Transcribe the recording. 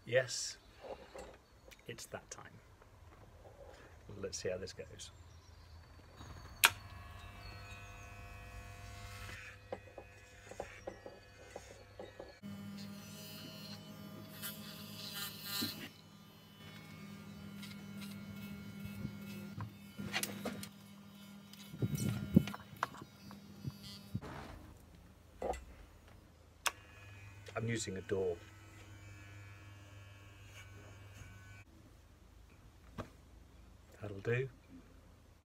Yes, it's that time. Let's see how this goes. I'm using a door. That'll do.